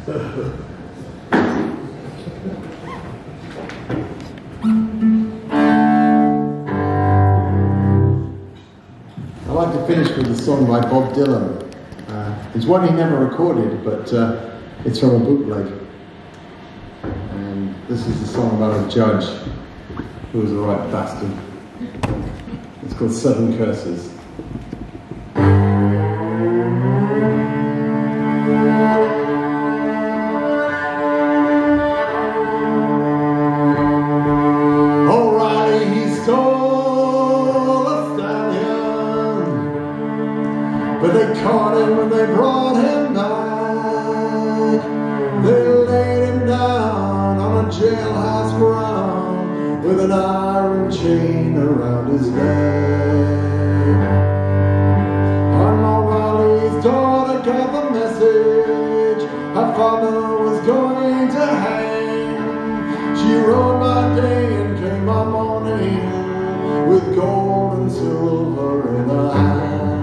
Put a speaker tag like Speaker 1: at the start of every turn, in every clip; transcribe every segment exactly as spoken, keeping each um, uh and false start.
Speaker 1: I'd like to finish with a song by Bob Dylan. Uh, it's one he never recorded, but uh, it's from a bootleg. And this is a song about a judge who was a right bastard. It's called Seven Curses. O'Reilly, he stole a stallion, but they caught him when they brought him back. They laid him down on a jailhouse ground with an iron chain around his neck. And O'Reilly's daughter got the message her father was going to hang. She rode by day and came by morning with gold and silver in her hand.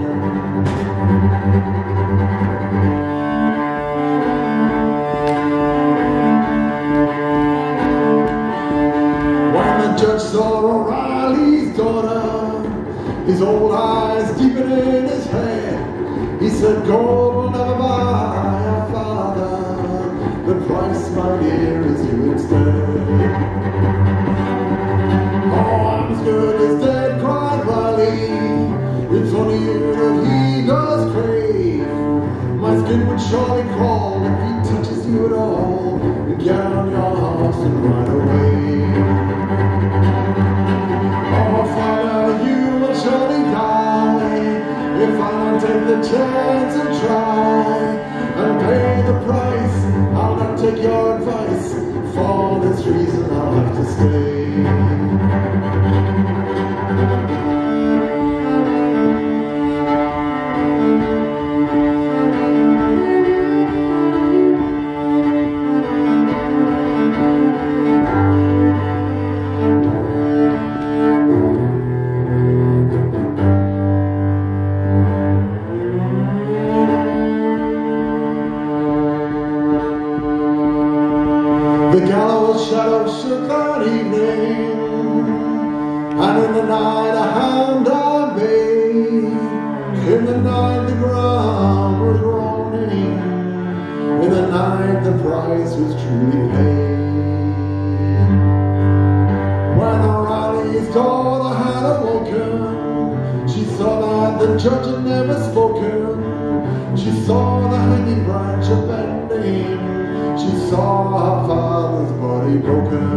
Speaker 1: When the judge saw O'Reilly's daughter, his old eyes deepened in his head. He said, gold will never buy a father. The price, my dear, is you instead. Oh, I'm as good as dead, cried Riley. It's only you that he does crave. My skin would surely crawl if he touches you at all. Get on your horse and ride away. Oh, father, you will surely die if I don't take the chance and try and pay the price. I'll not take your advice. For this reason I'll have to stay. The gallows shadows shook that evening, and in the night a hound I bayed. In the night the ground was groaning, in the night the price was truly paid. When O'Reilly's daughter had awoken, she saw that the judge had never spoken. She saw the hanging branch bending. She saw her father's body broken.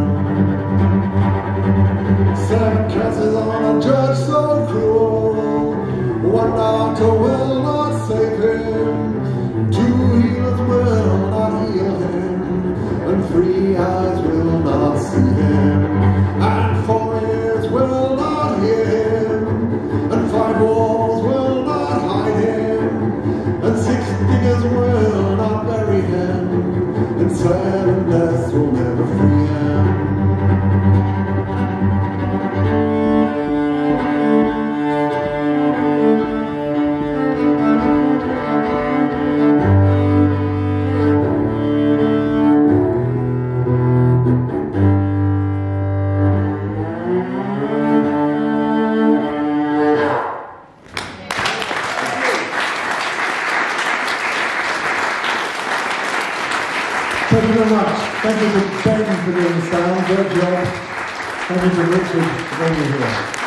Speaker 1: Seven curses on a judge so cruel. One doctor will not save him. Two healers will not heal him. And three eyes will not see him. And four ears will not hear him. And five walls will not hide him. And six diggers will not bury him. And seven deaths will never free him. Thank you very much. Thank you to Ben for doing the sound. Great job. Thank you to Richard for being here.